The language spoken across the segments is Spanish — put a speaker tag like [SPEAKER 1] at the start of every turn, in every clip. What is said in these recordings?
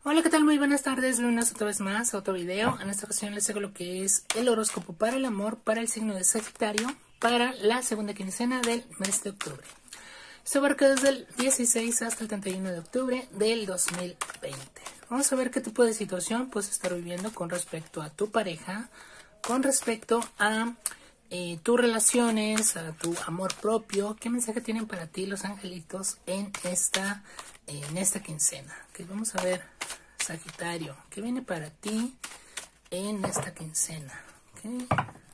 [SPEAKER 1] Hola, ¿qué tal? Muy buenas tardes, bienvenidos otra vez más a otro video. En esta ocasión les hago lo que es el horóscopo para el amor, para el signo de Sagitario, para la segunda quincena del mes de octubre. Se abarca desde el 16 hasta el 31 de octubre del 2020. Vamos a ver qué tipo de situación puedes estar viviendo con respecto a tu pareja, con respecto a tus relaciones, a tu amor propio. ¿Qué mensaje tienen para ti los angelitos en esta quincena? Que vamos a ver, Sagitario, ¿qué viene para ti en esta quincena? ¿Okay?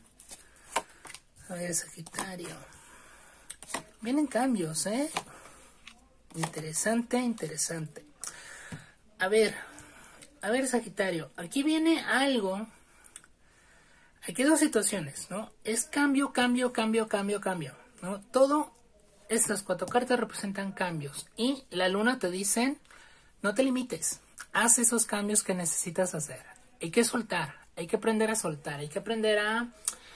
[SPEAKER 1] A ver, Sagitario. Vienen cambios, ¿eh? Interesante, interesante. A ver, Sagitario, aquí viene algo. Aquí hay dos situaciones, ¿no? Es cambio, ¿no? Todo, estas cuatro cartas representan cambios. Y la luna te dice, no te limites, haz esos cambios que necesitas hacer. Hay que soltar, hay que aprender a soltar, hay que aprender a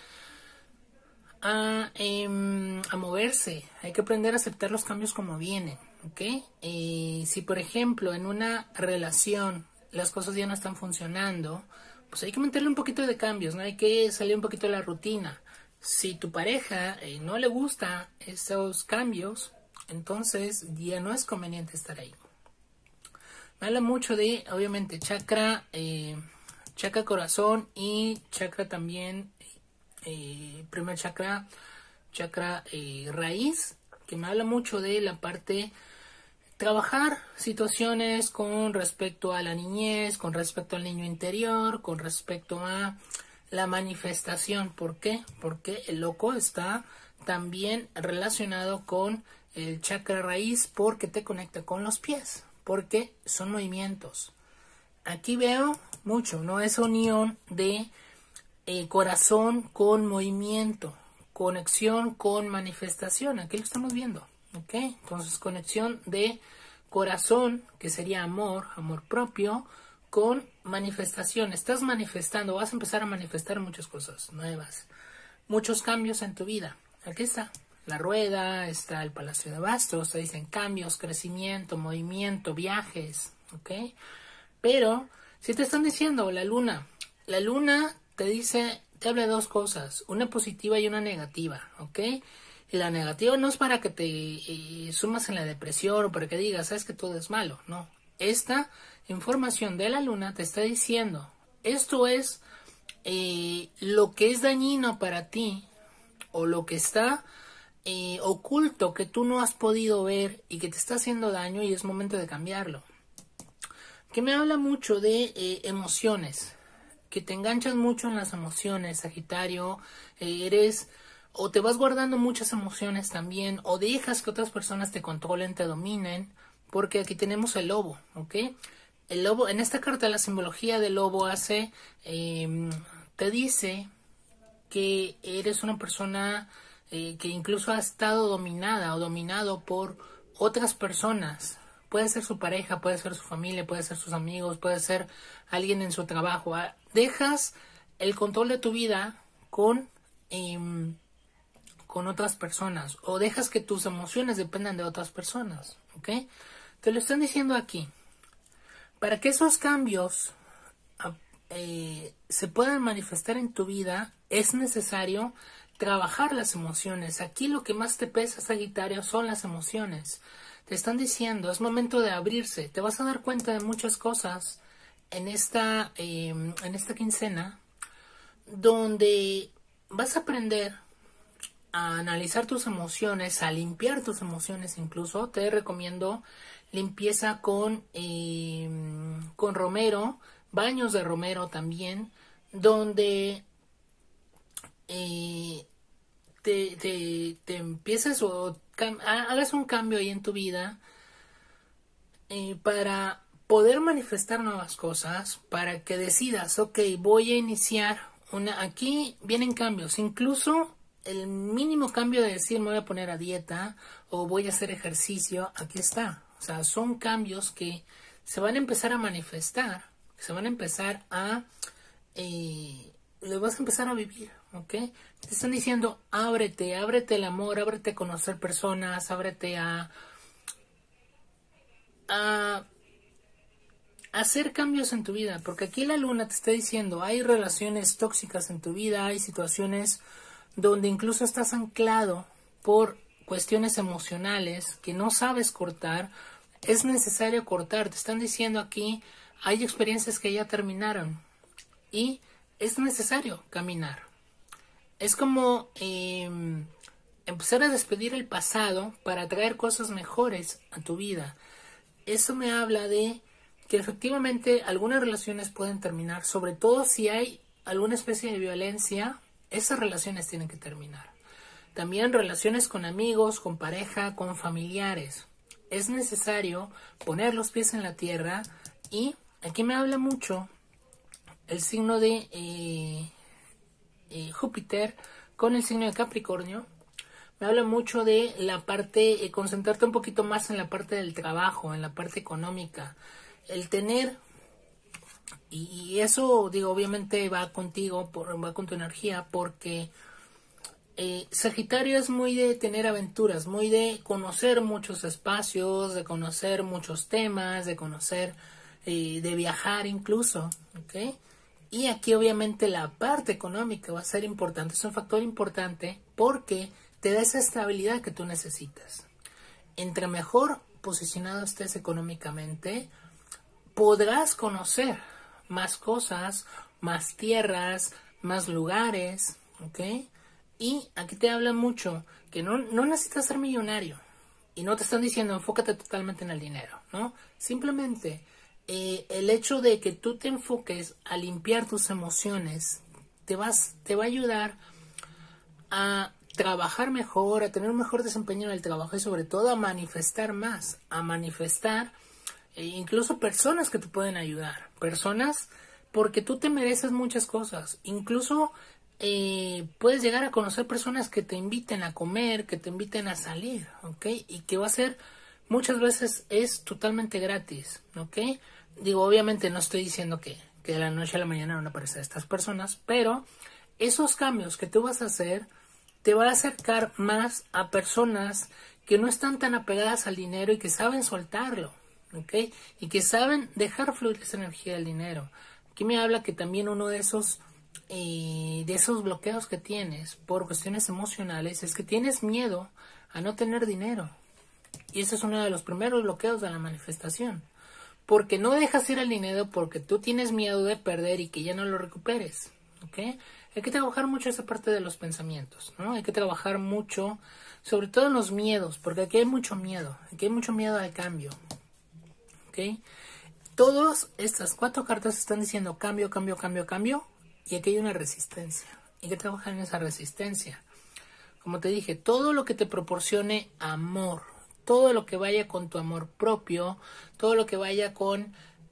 [SPEAKER 1] moverse, hay que aprender a aceptar los cambios como vienen, ¿ok? Si por ejemplo en una relación las cosas ya no están funcionando, pues hay que meterle un poquito de cambios, ¿no? Hay que salir un poquito de la rutina. Si tu pareja no le gusta esos cambios, entonces ya no es conveniente estar ahí. Me habla mucho de, obviamente, chakra corazón y chakra también, primer chakra raíz, que me habla mucho de la parte trabajar situaciones con respecto a la niñez, con respecto al niño interior, con respecto a la manifestación. ¿Por qué? Porque el loco está también relacionado con el chakra raíz porque te conecta con los pies, porque son movimientos. Aquí veo mucho, ¿no? Esa unión de corazón con movimiento, conexión con manifestación. Aquí lo estamos viendo, ¿ok? Entonces, conexión de corazón, que sería amor propio, con manifestación. Estás manifestando, vas a empezar a manifestar muchas cosas nuevas, muchos cambios en tu vida. Aquí está la rueda, está el Palacio de Bastos, te dicen cambios, crecimiento, movimiento, viajes, ¿ok? Pero si te están diciendo la luna te dice, te habla de dos cosas, una positiva y una negativa, ¿ok? Y la negativa no es para que te sumas en la depresión o para que digas, sabes que todo es malo, no. Esta información de la luna te está diciendo, esto es lo que es dañino para ti o lo que está oculto que tú no has podido ver y que te está haciendo daño y es momento de cambiarlo. Que me habla mucho de emociones, que te enganchas mucho en las emociones, Sagitario, eres o te vas guardando muchas emociones también, o dejas que otras personas te controlen, te dominen, porque aquí tenemos el lobo, ¿ok? El lobo, en esta carta la simbología del lobo hace, te dice que eres una persona que incluso ha estado dominada o dominado por otras personas. Puede ser su pareja, puede ser su familia, puede ser sus amigos, puede ser alguien en su trabajo. Dejas el control de tu vida con otras personas o dejas que tus emociones dependan de otras personas, ¿ok? Te lo están diciendo aquí. Para que esos cambios se puedan manifestar en tu vida, es necesario trabajar las emociones. Aquí lo que más te pesa, Sagitario, son las emociones. Te están diciendo, es momento de abrirse. Te vas a dar cuenta de muchas cosas en esta quincena, donde vas a aprender a analizar tus emociones, a limpiar tus emociones incluso. Te recomiendo limpieza con romero, baños de romero también, donde te empieces o hagas un cambio ahí en tu vida para poder manifestar nuevas cosas, para que decidas, ok, voy a iniciar aquí vienen cambios, incluso el mínimo cambio de decir me voy a poner a dieta o voy a hacer ejercicio, aquí está. O sea, son cambios que se van a empezar a manifestar, se van a empezar a lo vas a empezar a vivir, ¿ok? Te están diciendo, ábrete el amor, ábrete a conocer personas, ábrete a hacer cambios en tu vida, porque aquí la luna te está diciendo, hay relaciones tóxicas en tu vida, hay situaciones donde incluso estás anclado por cuestiones emocionales que no sabes cortar. Es necesario cortar. Te están diciendo aquí, hay experiencias que ya terminaron y es necesario caminar. Es como empezar a despedir el pasado para traer cosas mejores a tu vida. Eso me habla de que efectivamente algunas relaciones pueden terminar, sobre todo si hay alguna especie de violencia. Esas relaciones tienen que terminar. También relaciones con amigos, con pareja, con familiares. Es necesario poner los pies en la tierra y aquí me habla mucho el signo de Júpiter con el signo de Capricornio. Me habla mucho de la parte, concentrarte un poquito más en la parte del trabajo, en la parte económica. El tener, y eso digo, obviamente va contigo, va con tu energía, porque Sagitario es muy de tener aventuras, muy de conocer muchos espacios, de conocer muchos temas, de conocer, de viajar incluso, ¿ok? Y aquí obviamente la parte económica va a ser importante, es un factor importante porque te da esa estabilidad que tú necesitas. Entre mejor posicionado estés económicamente, podrás conocer más cosas, más tierras, más lugares, ¿ok? Y aquí te habla mucho que no necesitas ser millonario. Y no te están diciendo enfócate totalmente en el dinero, ¿no? Simplemente el hecho de que tú te enfoques a limpiar tus emociones te va a ayudar a trabajar mejor, a tener un mejor desempeño en el trabajo y sobre todo a manifestar más, a manifestar incluso personas que te pueden ayudar, personas porque tú te mereces muchas cosas, incluso puedes llegar a conocer personas que te inviten a comer, que te inviten a salir, ¿ok? Y que va a ser, muchas veces es totalmente gratis, ¿ok? Digo, obviamente no estoy diciendo que de la noche a la mañana van a aparecer estas personas, pero esos cambios que tú vas a hacer te va a acercar más a personas que no están tan apegadas al dinero y que saben soltarlo, ¿ok? Y que saben dejar fluir esa energía del dinero. Aquí me habla que también uno de esos bloqueos que tienes por cuestiones emocionales es que tienes miedo a no tener dinero. Y ese es uno de los primeros bloqueos de la manifestación. Porque no dejas ir el dinero porque tú tienes miedo de perder y que ya no lo recuperes, ¿ok? Hay que trabajar mucho esa parte de los pensamientos, ¿no? Hay que trabajar mucho, sobre todo en los miedos, porque aquí hay mucho miedo. Aquí hay mucho miedo al cambio, ¿ok? Todas estas 4 cartas están diciendo cambio, cambio, cambio, cambio. Y aquí hay una resistencia. Hay que trabajar en esa resistencia. Como te dije, todo lo que te proporcione amor, todo lo que vaya con tu amor propio, todo lo que vaya con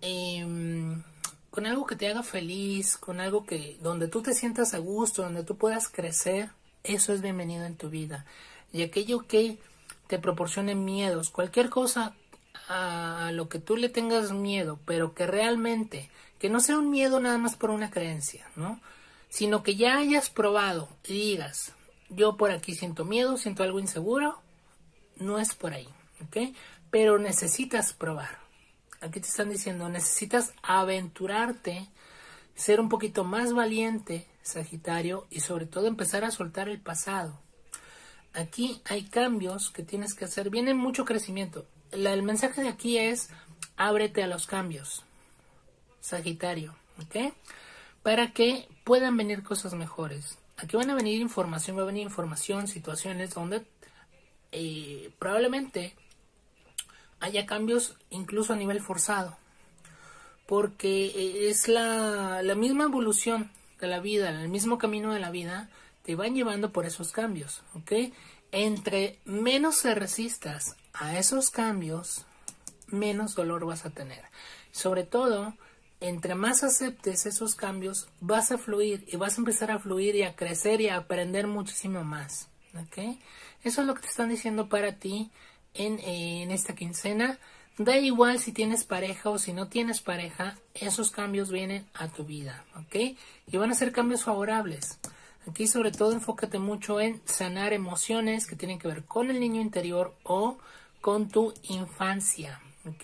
[SPEAKER 1] algo que te haga feliz, con algo donde tú te sientas a gusto, donde tú puedas crecer, eso es bienvenido en tu vida. Y aquello que te proporcione miedos, cualquier cosa a lo que tú le tengas miedo, pero que realmente, que no sea un miedo nada más por una creencia, ¿no? Sino que ya hayas probado y digas, yo por aquí siento miedo, siento algo inseguro, no es por ahí, ¿ok? Pero necesitas probar. Aquí te están diciendo, necesitas aventurarte, ser un poquito más valiente, Sagitario, y sobre todo empezar a soltar el pasado. Aquí hay cambios que tienes que hacer, viene mucho crecimiento. El mensaje de aquí es, ábrete a los cambios, Sagitario, ¿ok? Para que puedan venir cosas mejores. Aquí van a venir información, va a venir información, situaciones donde probablemente haya cambios incluso a nivel forzado. Porque es la misma evolución de la vida, el mismo camino de la vida, te van llevando por esos cambios, ¿ok? Entre menos te resistas a esos cambios, menos dolor vas a tener. Sobre todo, entre más aceptes esos cambios, vas a fluir y vas a empezar a fluir y a crecer y a aprender muchísimo más, ¿ok? Eso es lo que te están diciendo para ti en esta quincena. Da igual si tienes pareja o si no tienes pareja, esos cambios vienen a tu vida, ¿ok? Y van a ser cambios favorables. Aquí sobre todo enfócate mucho en sanar emociones que tienen que ver con el niño interior o con tu infancia, ¿ok?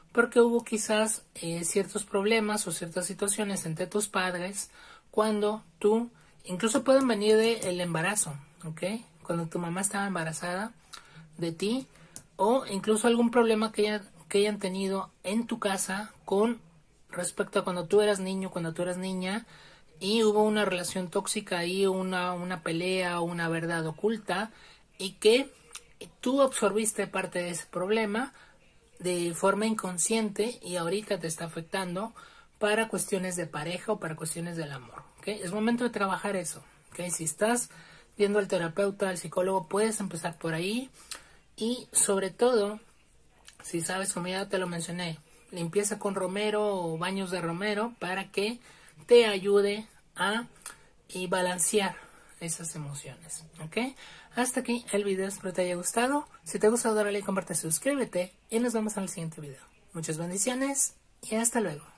[SPEAKER 1] porque hubo quizás ciertos problemas o ciertas situaciones entre tus padres cuando tú, incluso pueden venir del embarazo, ¿ok? Cuando tu mamá estaba embarazada de ti, o incluso algún problema que hayan tenido en tu casa con respecto a cuando tú eras niño, cuando tú eras niña, y hubo una relación tóxica ahí, una pelea o una verdad oculta, y que tú absorbiste parte de ese problema de forma inconsciente y ahorita te está afectando para cuestiones de pareja o para cuestiones del amor, ¿ok? Es momento de trabajar eso, ¿ok? Si estás viendo al terapeuta, al psicólogo, puedes empezar por ahí, y sobre todo, si sabes, como ya te lo mencioné, limpieza con romero o baños de romero para que te ayude a balancear esas emociones, ¿ok? Hasta aquí el video, espero te haya gustado. Si te gusta, dale like, comparte, suscríbete y nos vemos en el siguiente video. Muchas bendiciones y hasta luego.